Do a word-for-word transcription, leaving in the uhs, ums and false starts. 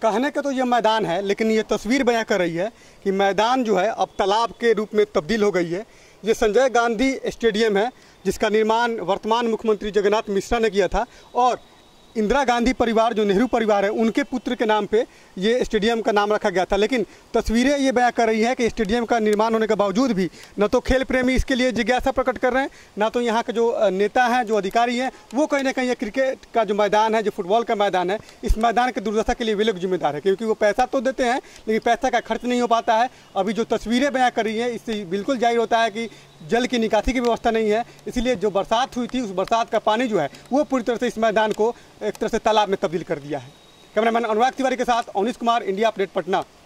कहने का तो ये मैदान है, लेकिन ये तस्वीर बयां कर रही है कि मैदान जो है अब तालाब के रूप में तब्दील हो गई है। ये संजय गांधी स्टेडियम है, जिसका निर्माण वर्तमान मुख्यमंत्री जगन्नाथ मिश्रा ने किया था और इंदिरा गांधी परिवार, जो नेहरू परिवार है, उनके पुत्र के नाम पे ये स्टेडियम का नाम रखा गया था। लेकिन तस्वीरें ये बयां कर रही हैं कि स्टेडियम का निर्माण होने के बावजूद भी न तो खेल प्रेमी इसके लिए जिज्ञासा प्रकट कर रहे हैं, ना तो यहाँ के जो नेता हैं, जो अधिकारी हैं, वो कहीं ना कहीं ये क्रिकेट का जो मैदान है, जो फुटबॉल का मैदान है, इस मैदान की दुर्दशा के लिए वे लोग जिम्मेदार है, क्योंकि वो पैसा तो देते हैं लेकिन पैसा का खर्च नहीं हो पाता है। अभी जो तस्वीरें बयां कर रही हैं, इससे बिल्कुल जाहिर होता है कि जल की निकासी की व्यवस्था नहीं है। इसीलिए जो बरसात हुई थी, उस बरसात का पानी जो है वो पूरी तरह से इस मैदान को एक तरह से तालाब में तब्दील कर दिया है। कैमरामैन अनुराग तिवारी के साथ अवनीश कुमार, इंडिया अपडेट, पटना।